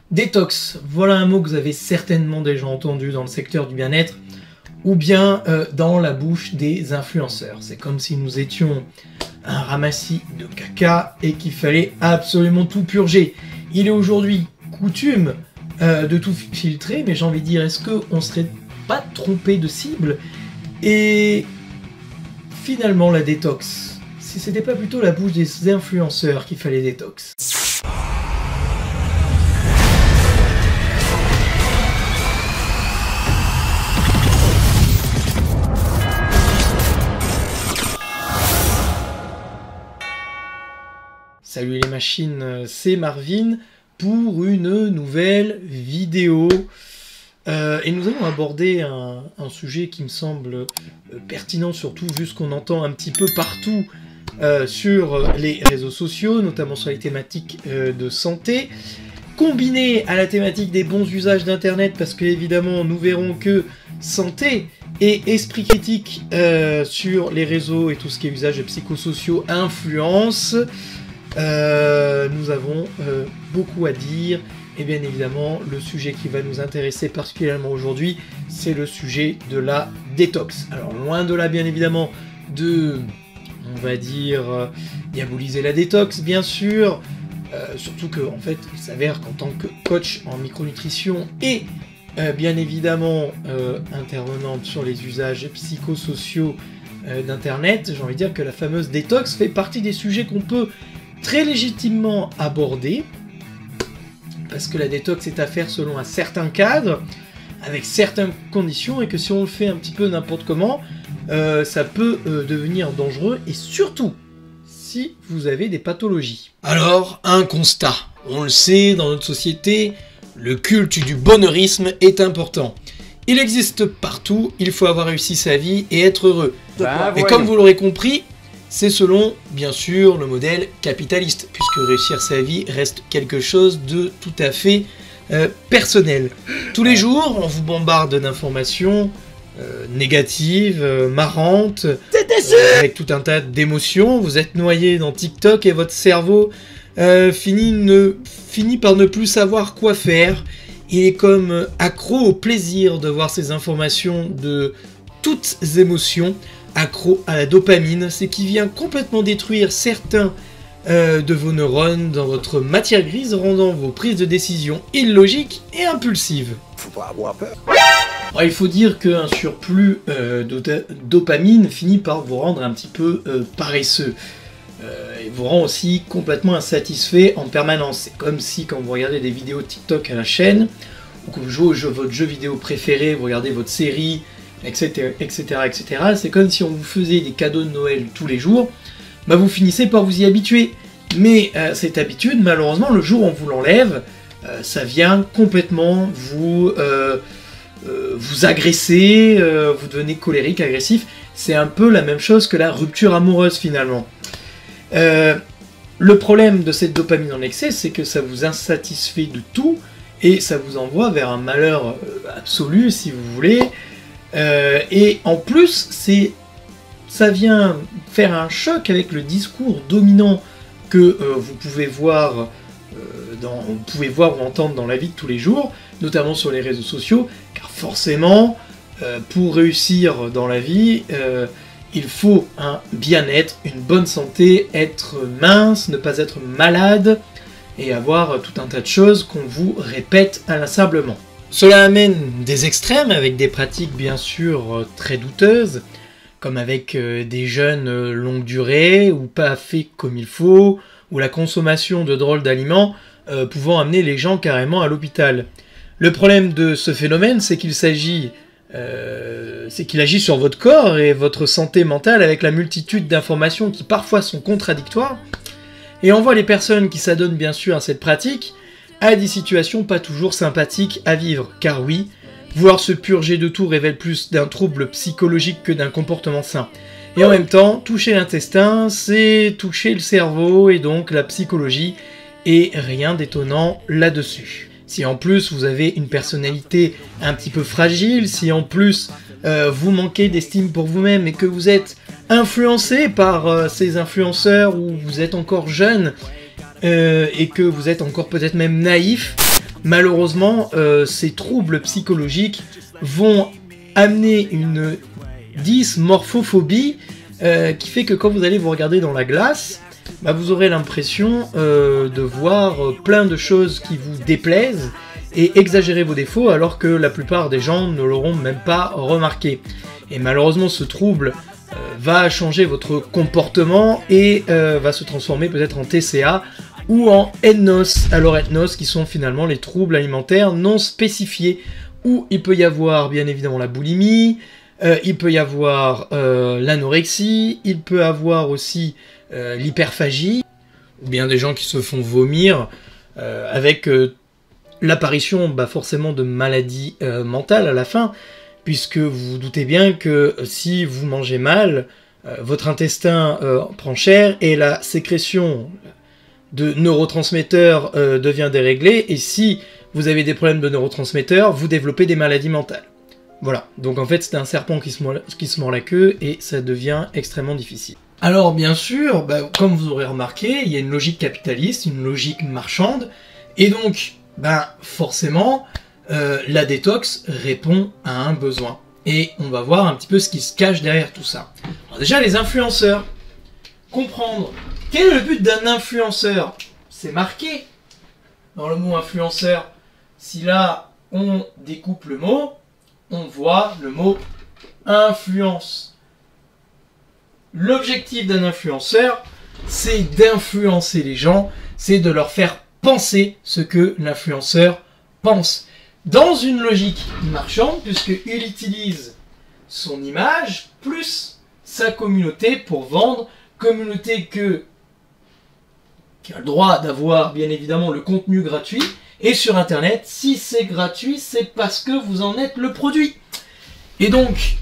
Détox, voilà un mot que vous avez certainement déjà entendu dans le secteur du bien-être ou bien dans la bouche des influenceurs. C'est comme si nous étions un ramassis de caca et qu'il fallait absolument tout purger. Il est aujourd'hui coutume de tout filtrer, mais j'ai envie de dire, est-ce qu'on serait pas trompé de cible? Et finalement, la détox, si c'était pas plutôt la bouche des influenceurs qu'il fallait détox? Salut les machines, c'est Marvin pour une nouvelle vidéo. Et nous allons aborder un sujet qui me semble pertinent, surtout vu ce qu'on entend un petit peu partout sur les réseaux sociaux, notamment sur les thématiques de santé, combiné à la thématique des bons usages d'Internet, parce que évidemment nous verrons que santé et esprit critique sur les réseaux et tout ce qui est usage psychosociaux influence. Nous avons beaucoup à dire, et bien évidemment le sujet qui va nous intéresser particulièrement aujourd'hui, c'est le sujet de la détox. Alors loin de là bien évidemment de, on va dire, diaboliser la détox bien sûr, surtout que en fait il s'avère qu'en tant que coach en micronutrition et bien évidemment intervenante sur les usages psychosociaux d'internet, j'ai envie de dire que la fameuse détox fait partie des sujets qu'on peut très légitimement abordé, parce que la détox est à faire selon un certain cadre, avec certaines conditions, et que si on le fait un petit peu n'importe comment, ça peut devenir dangereux, et surtout si vous avez des pathologies. Alors, un constat. On le sait, dans notre société, le culte du bonheurisme est important. Il existe partout, il faut avoir réussi sa vie et être heureux. Et comme vous l'aurez compris, c'est selon, bien sûr, le modèle capitaliste, puisque réussir sa vie reste quelque chose de tout à fait personnel. Tous les jours, on vous bombarde d'informations négatives, marrantes, avec tout un tas d'émotions. Vous êtes noyé dans TikTok et votre cerveau finit par ne plus savoir quoi faire. Il est comme accro au plaisir de voir ces informations de toutes émotions, accro à la dopamine, c'est qui vient complètement détruire certains de vos neurones dans votre matière grise, rendant vos prises de décision illogiques et impulsives. Faut pas avoir peur. Alors, il faut dire qu'un surplus de dopamine finit par vous rendre un petit peu paresseux. Et vous rend aussi complètement insatisfait en permanence. C'est comme si quand vous regardez des vidéos TikTok à la chaîne, ou que vous jouez votre jeu vidéo préféré, vous regardez votre série, etc., etc. C'est comme si on vous faisait des cadeaux de Noël tous les jours, bah vous finissez par vous y habituer. Mais cette habitude, malheureusement, le jour où on vous l'enlève, ça vient complètement vous agresser, vous devenez colérique, agressif. C'est un peu la même chose que la rupture amoureuse finalement. Le problème de cette dopamine en excès, c'est que ça vous insatisfait de tout et ça vous envoie vers un malheur absolu, si vous voulez. Et en plus, ça vient faire un choc avec le discours dominant que vous pouvez voir ou entendre dans la vie de tous les jours, notamment sur les réseaux sociaux, car forcément, pour réussir dans la vie, il faut un bien-être, une bonne santé, être mince, ne pas être malade, et avoir tout un tas de choses qu'on vous répète inlassablement. Cela amène des extrêmes avec des pratiques bien sûr très douteuses, comme avec des jeûnes longue durée ou pas faits comme il faut, ou la consommation de drôles d'aliments pouvant amener les gens carrément à l'hôpital. Le problème de ce phénomène, c'est qu'il agit sur votre corps et votre santé mentale avec la multitude d'informations qui parfois sont contradictoires, et on voit les personnes qui s'adonnent bien sûr à cette pratique à des situations pas toujours sympathiques à vivre, car oui, vouloir se purger de tout révèle plus d'un trouble psychologique que d'un comportement sain. Et en même temps, toucher l'intestin, c'est toucher le cerveau et donc la psychologie, et rien d'étonnant là-dessus. Si en plus vous avez une personnalité un petit peu fragile, si en plus vous manquez d'estime pour vous-même et que vous êtes influencé par ces influenceurs ou vous êtes encore jeune, et que vous êtes encore peut-être même naïf, malheureusement, ces troubles psychologiques vont amener une dysmorphophobie qui fait que quand vous allez vous regarder dans la glace, vous aurez l'impression de voir plein de choses qui vous déplaisent et exagérer vos défauts alors que la plupart des gens ne l'auront même pas remarqué. Et malheureusement, ce trouble va changer votre comportement et va se transformer peut-être en TCA ou en NNOS. Alors NNOS qui sont finalement les troubles alimentaires non spécifiés, où il peut y avoir bien évidemment la boulimie, il peut y avoir l'anorexie, il peut avoir aussi l'hyperphagie, ou bien des gens qui se font vomir avec l'apparition forcément de maladies mentales à la fin, puisque vous vous doutez bien que si vous mangez mal, votre intestin prend cher et la sécrétion de neurotransmetteurs devient déréglée, et si vous avez des problèmes de neurotransmetteurs, vous développez des maladies mentales. Voilà, donc en fait c'est un serpent qui se mord la queue et ça devient extrêmement difficile. Alors bien sûr, comme vous aurez remarqué, il y a une logique capitaliste, une logique marchande, et donc forcément la détox répond à un besoin. Et on va voir un petit peu ce qui se cache derrière tout ça. Alors déjà les influenceurs, comprendre quel est le but d'un influenceur, c'est marqué dans le mot influenceur. Si là on découpe le mot, on voit le mot influence. L'objectif d'un influenceur, c'est d'influencer les gens, c'est de leur faire penser ce que l'influenceur pense. Dans une logique marchande, puisqu'il utilise son image plus sa communauté pour vendre, communauté qui a le droit d'avoir bien évidemment le contenu gratuit, et sur internet, si c'est gratuit, c'est parce que vous en êtes le produit. Et donc,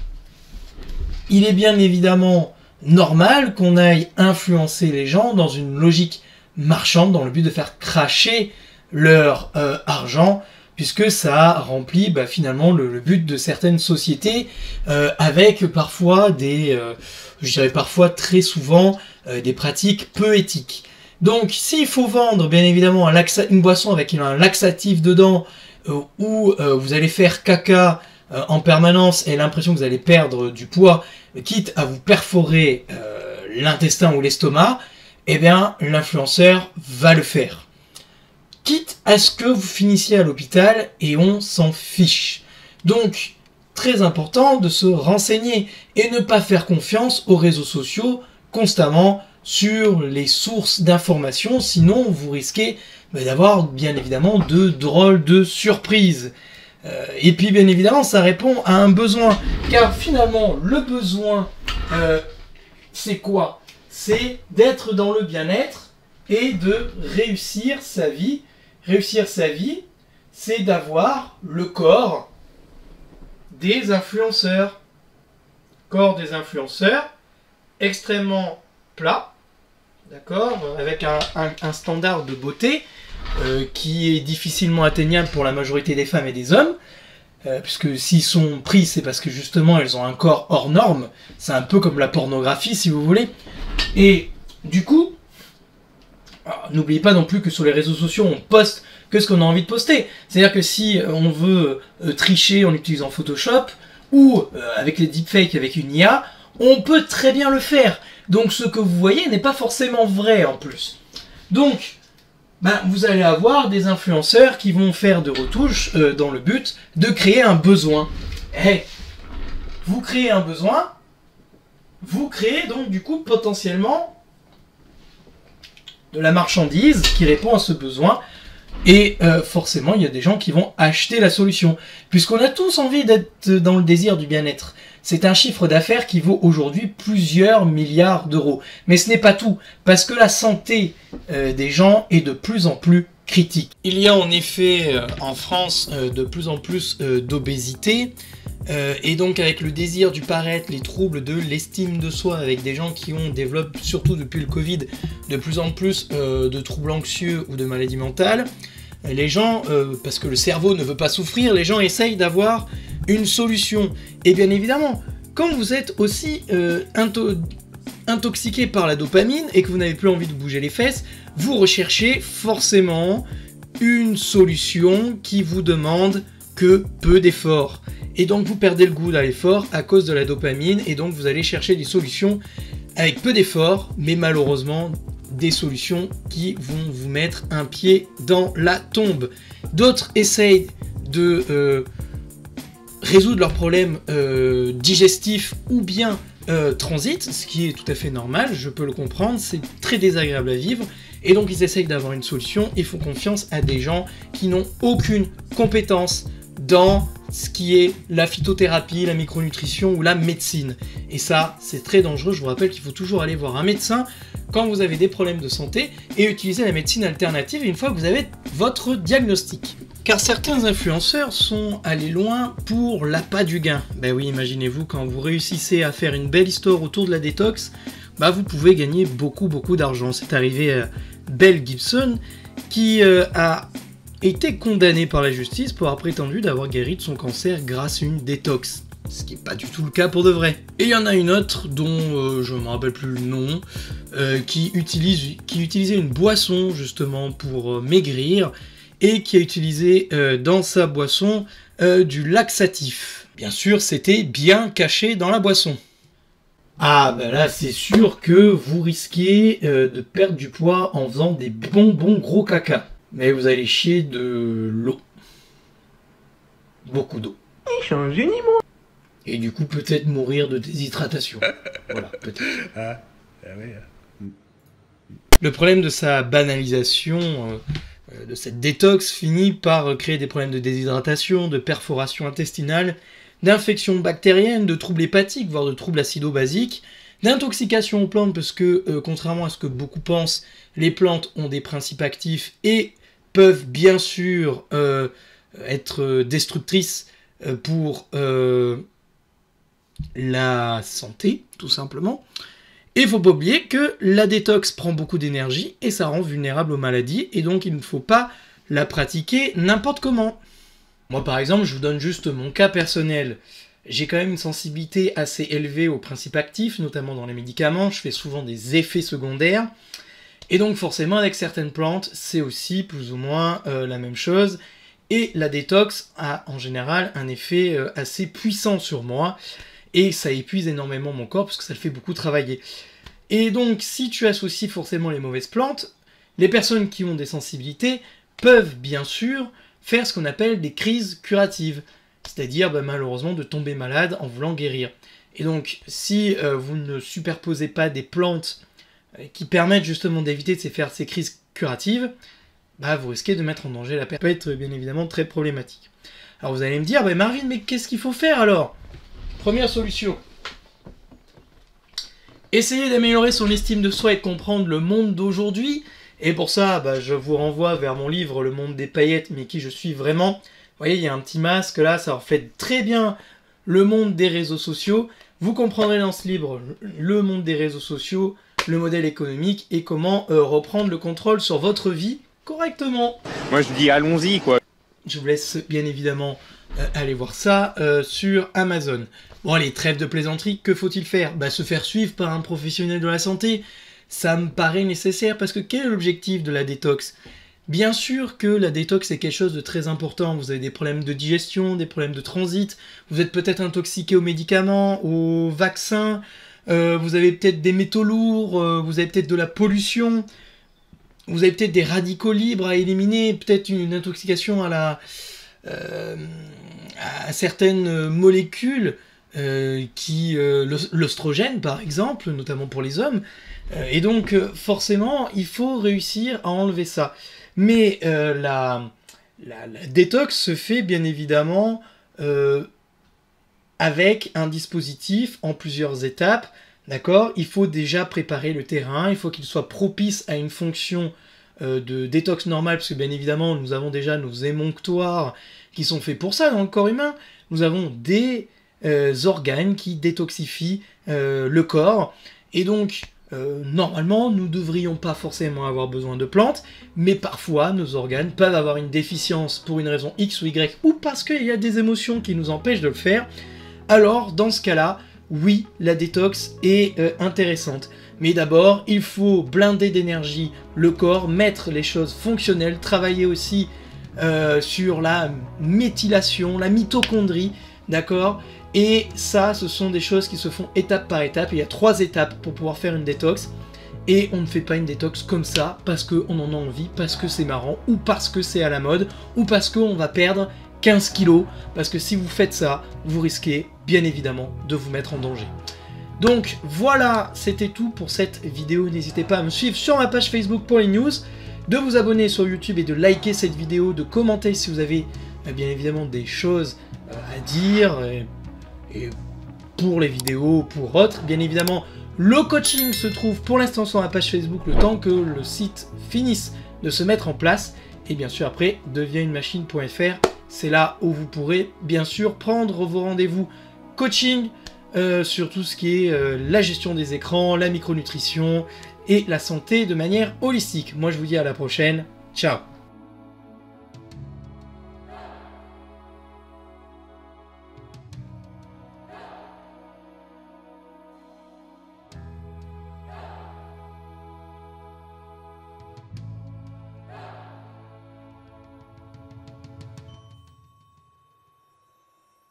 il est bien évidemment normal qu'on aille influencer les gens dans une logique marchande, dans le but de faire cracher leur argent, puisque ça remplit finalement le but de certaines sociétés, avec parfois je dirais parfois très souvent, des pratiques peu éthiques. Donc s'il faut vendre bien évidemment une boisson avec un laxatif dedans, où vous allez faire caca en permanence et l'impression que vous allez perdre du poids, quitte à vous perforer l'intestin ou l'estomac, eh bien l'influenceur va le faire. Quitte à ce que vous finissiez à l'hôpital et on s'en fiche. Donc, très important de se renseigner et ne pas faire confiance aux réseaux sociaux constamment sur les sources d'informations, sinon vous risquez d'avoir bien évidemment de drôles de surprises. Et puis bien évidemment ça répond à un besoin, car finalement le besoin c'est quoi? C'est d'être dans le bien-être et de réussir sa vie. Réussir sa vie, c'est d'avoir le corps des influenceurs. Corps des influenceurs extrêmement plat, d'accord, avec un standard de beauté qui est difficilement atteignable pour la majorité des femmes et des hommes, puisque s'ils sont pris, c'est parce que justement elles ont un corps hors norme. C'est un peu comme la pornographie, si vous voulez. Et du coup, n'oubliez pas non plus que sur les réseaux sociaux, on poste que ce qu'on a envie de poster. C'est-à-dire que si on veut tricher en utilisant Photoshop ou avec les deepfakes avec une IA, on peut très bien le faire. Donc ce que vous voyez n'est pas forcément vrai en plus. Donc, vous allez avoir des influenceurs qui vont faire de retouches dans le but de créer un besoin. Vous créez un besoin, vous créez donc du coup potentiellement de la marchandise qui répond à ce besoin, et forcément il y a des gens qui vont acheter la solution, puisqu'on a tous envie d'être dans le désir du bien-être. C'est un chiffre d'affaires qui vaut aujourd'hui plusieurs milliards d'euros. Mais ce n'est pas tout, parce que la santé des gens est de plus en plus critique. Il y a en effet en France de plus en plus d'obésité, et donc avec le désir du paraître, les troubles de l'estime de soi, avec des gens qui développent, surtout depuis le Covid, de plus en plus de troubles anxieux ou de maladies mentales. Les gens, parce que le cerveau ne veut pas souffrir, les gens essayent d'avoir une solution. Et bien évidemment, quand vous êtes aussi intoxiqué par la dopamine et que vous n'avez plus envie de bouger les fesses, vous recherchez forcément une solution qui vous demande que peu d'efforts. Et donc vous perdez le goût à l'effort à cause de la dopamine, et donc vous allez chercher des solutions avec peu d'efforts, mais malheureusement des solutions qui vont vous mettre un pied dans la tombe. D'autres essayent de résoudre leurs problèmes digestifs ou bien transit, ce qui est tout à fait normal, je peux le comprendre, c'est très désagréable à vivre, et donc ils essayent d'avoir une solution et font confiance à des gens qui n'ont aucune compétence dans ce qui est la phytothérapie, la micronutrition ou la médecine. Et ça, c'est très dangereux. Je vous rappelle qu'il faut toujours aller voir un médecin quand vous avez des problèmes de santé et utiliser la médecine alternative une fois que vous avez votre diagnostic. Car certains influenceurs sont allés loin pour l'appât du gain. Ben oui, imaginez-vous, quand vous réussissez à faire une belle histoire autour de la détox, bah vous pouvez gagner beaucoup d'argent. C'est arrivé à Mel Gibson qui a été condamné par la justice pour avoir prétendu d'avoir guéri de son cancer grâce à une détox. Ce qui n'est pas du tout le cas pour de vrai. Et il y en a une autre dont je ne me rappelle plus le nom, qui utilisait une boisson justement pour maigrir et qui a utilisé dans sa boisson du laxatif. Bien sûr, c'était bien caché dans la boisson. Ah bah là c'est sûr que vous risquez de perdre du poids en faisant des bons gros caca. Mais vous allez chier de l'eau. Beaucoup d'eau. Je suis un génie, moi. Et du coup peut-être mourir de déshydratation. Voilà, peut-être. Le problème de sa banalisation, de cette détox, finit par créer des problèmes de déshydratation, de perforation intestinale, d'infections bactériennes, de troubles hépatiques, voire de troubles acido-basiques, d'intoxication aux plantes, parce que, contrairement à ce que beaucoup pensent, les plantes ont des principes actifs et peuvent bien sûr être destructrices pour la santé, tout simplement. Et il ne faut pas oublier que la détox prend beaucoup d'énergie et ça rend vulnérable aux maladies, et donc il ne faut pas la pratiquer n'importe comment. Moi par exemple, je vous donne juste mon cas personnel. J'ai quand même une sensibilité assez élevée aux principes actifs, notamment dans les médicaments. Je fais souvent des effets secondaires. Et donc forcément, avec certaines plantes, c'est aussi plus ou moins la même chose. Et la détox a en général un effet assez puissant sur moi. Et ça épuise énormément mon corps parce que ça le fait beaucoup travailler. Et donc, si tu associes forcément les mauvaises plantes, les personnes qui ont des sensibilités peuvent bien sûr faire ce qu'on appelle des crises curatives. C'est-à-dire malheureusement de tomber malade en voulant guérir. Et donc, si vous ne superposez pas des plantes qui permettent justement d'éviter de faire ces crises curatives, vous risquez de mettre en danger la personne. Ça peut être bien évidemment très problématique. Alors vous allez me dire, Marvin, mais qu'est-ce qu'il faut faire alors ? Première solution. Essayez d'améliorer son estime de soi et de comprendre le monde d'aujourd'hui. Et pour ça, je vous renvoie vers mon livre « Le monde des paillettes », mais qui je suis vraiment. Vous voyez, il y a un petit masque là, ça reflète très bien le monde des réseaux sociaux. Vous comprendrez dans ce livre le monde des réseaux sociaux, le modèle économique et comment reprendre le contrôle sur votre vie correctement. Moi je dis allons-y quoi. Je vous laisse bien évidemment aller voir ça sur Amazon. Bon allez, trêve de plaisanterie, que faut-il faire ? Se faire suivre par un professionnel de la santé. Ça me paraît nécessaire parce que quel est l'objectif de la détox ? Bien sûr que la détox est quelque chose de très important. Vous avez des problèmes de digestion, des problèmes de transit, vous êtes peut-être intoxiqué aux médicaments, aux vaccins, vous avez peut-être des métaux lourds, vous avez peut-être de la pollution, vous avez peut-être des radicaux libres à éliminer, peut-être une intoxication à certaines molécules, l'oestrogène par exemple, notamment pour les hommes, et donc forcément il faut réussir à enlever ça. Mais la détox se fait bien évidemment avec un dispositif en plusieurs étapes, d'accord ? Il faut déjà préparer le terrain, il faut qu'il soit propice à une fonction de détox normale, parce que bien évidemment nous avons déjà nos émonctoires qui sont faits pour ça dans le corps humain. Nous avons des organes qui détoxifient le corps, et donc normalement, nous ne devrions pas forcément avoir besoin de plantes, mais parfois, nos organes peuvent avoir une déficience pour une raison X ou Y, ou parce qu'il y a des émotions qui nous empêchent de le faire. Alors, dans ce cas-là, oui, la détox est intéressante. Mais d'abord, il faut blinder d'énergie le corps, mettre les choses fonctionnelles, travailler aussi sur la méthylation, la mitochondrie, d'accord? Et ça, ce sont des choses qui se font étape par étape. Il y a 3 étapes pour pouvoir faire une détox. Et on ne fait pas une détox comme ça, parce qu'on en a envie, parce que c'est marrant, ou parce que c'est à la mode, ou parce qu'on va perdre 15 kilos, parce que si vous faites ça, vous risquez bien évidemment de vous mettre en danger. Donc voilà, c'était tout pour cette vidéo. N'hésitez pas à me suivre sur ma page Facebook pour les news, de vous abonner sur YouTube et de liker cette vidéo, de commenter si vous avez bien évidemment des choses à dire, et pour les vidéos, pour autres. Bien évidemment, le coaching se trouve pour l'instant sur ma page Facebook, le temps que le site finisse de se mettre en place. Et bien sûr après, deviensunemachine.fr, c'est là où vous pourrez bien sûr prendre vos rendez-vous coaching sur tout ce qui est la gestion des écrans, la micronutrition et la santé de manière holistique. Moi je vous dis à la prochaine, ciao!